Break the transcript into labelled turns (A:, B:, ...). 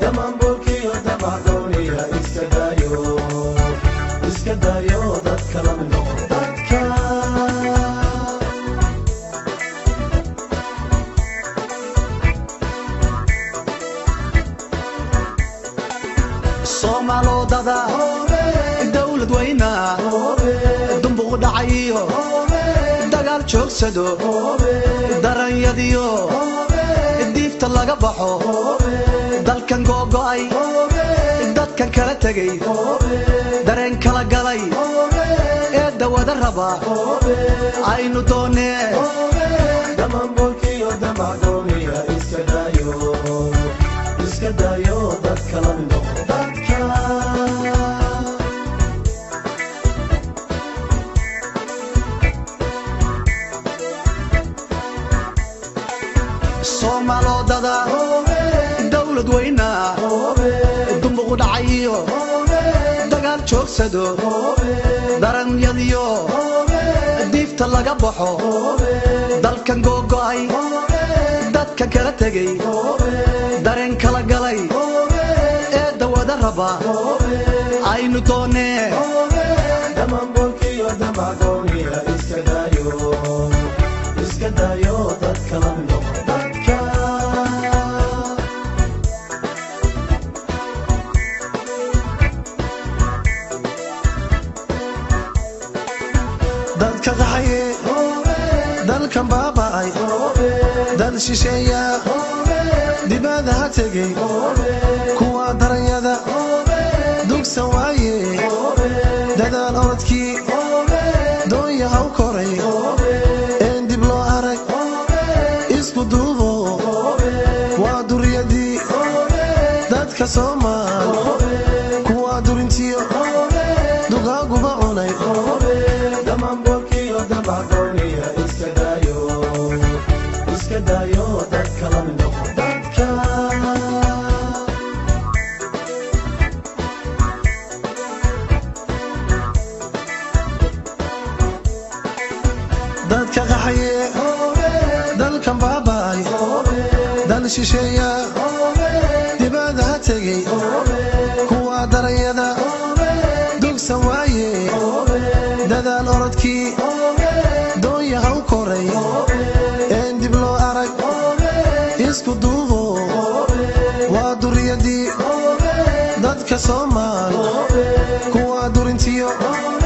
A: دمان بولكي ودمع دونية إسكدايو داد كلام نقطتك
B: Somalo dada dawlad weyna dumbuq dhacayo dagaal joogsado daranyadiyo diifta laga baxo dalkan go'ay dadkan kala tagay dareen kala galay ee dawada raba aynu doonee
A: دمان بولكي ودمع دونية إسكدايو داد كلام نقطتك
B: Somalo dada dawlad weyna dumbuq dhacayo dagaal joogsado daranyadiyo diifta laga baxo dalkan go'ay dadkan kala tagay dareen kala galay ee dawada raba aynu doonee
A: دمان بولكي ودمع دونية إسكدايو داد كلام نقطتك
B: dadka qaxaye dalkan baaba'ay dal shisheeya dibadda ha tegay kuwa daranyada dugsan waaye dadaal orodkii doonya ha u koray een dib loo arag isku duubo waa duriyadii dadka Soomaal kuwa durintiyo dugaaguba cunay
A: دمان بولكي ودمع دونية إسكدايو داد كلام نقطتك
B: dadka qaxaye dalkan baaba'ay dal shisheeya dibadda ha tegay kuwa daranyada dugsan waaye dadaal orodkii doonya ha u koray een dib loo arag isku duubo waa duriyadii dadka Soomaal kuwa durintiyo